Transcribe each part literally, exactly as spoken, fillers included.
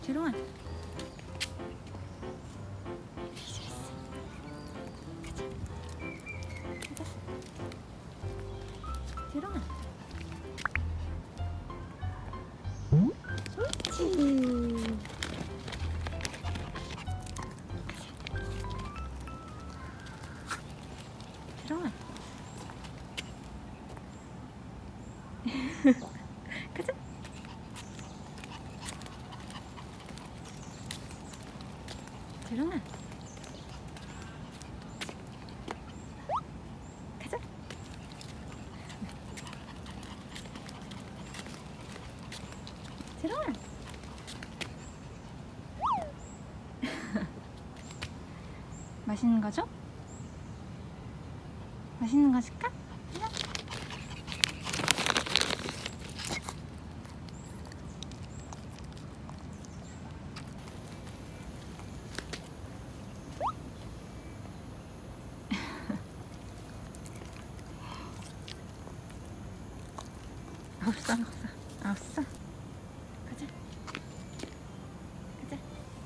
재롱아. 재롱아. 옳지. 재롱아. 가자. 재롱아. 가자. 재롱아. 맛있는 거 줘? 맛있는 거 줄까? 없어 없어 없어. 가자. 가자.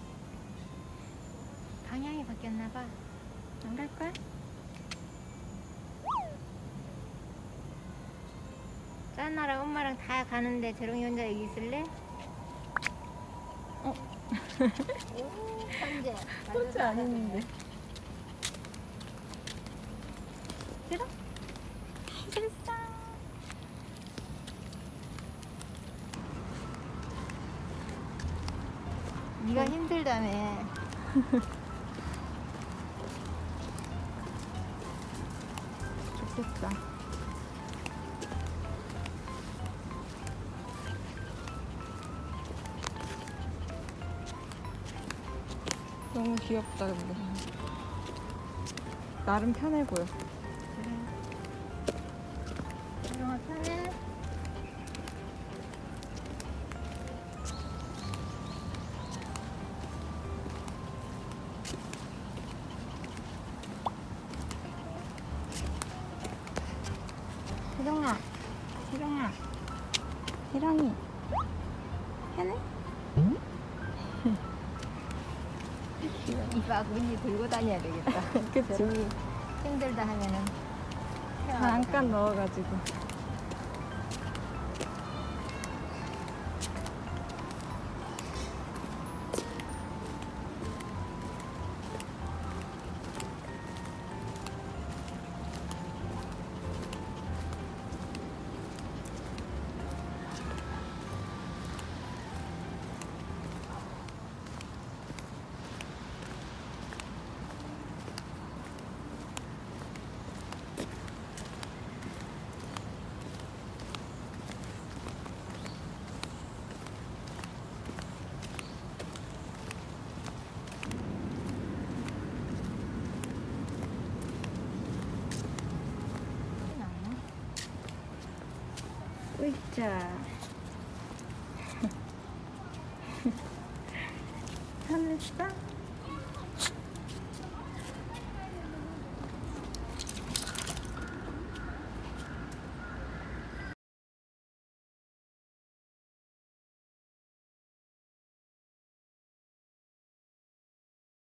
방향이 바뀌었나봐. 안 갈 거야? 짠나랑 엄마랑 다 가는데 재롱이 혼자 여기 있을래? 어? 오, 현재 혼자 안 있는데. 재롱? 잘했어. 네가 힘들다며. 좋겠다. 너무 귀엽다 근데. 나름 편해 보여. 그래. 재롱아 편해? 재롱아, 재롱아, 재롱이 편해? 이봐, 문이 들고 다녀야 되겠다. 그치? 재롱이 힘들다 하면은 잠깐 넣어가지고. 으이짜. 편했어?